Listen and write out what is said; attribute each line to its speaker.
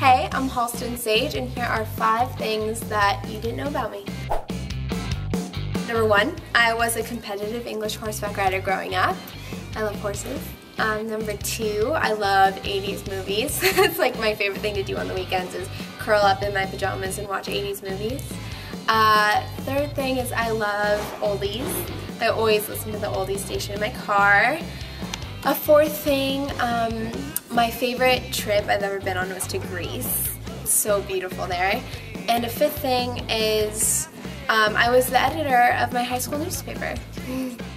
Speaker 1: Hey, I'm Halston Sage, and here are 5 things that you didn't know about me. Number 1, I was a competitive English horseback rider growing up. I love horses. Number 2, I love 80s movies. It's like my favorite thing to do on the weekends is curl up in my pajamas and watch 80s movies. Third thing is I love oldies. I always listen to the oldies station in my car. A fourth thing, my favorite trip I've ever been on was to Greece. So beautiful there. And a fifth thing is I was the editor of my high school newspaper.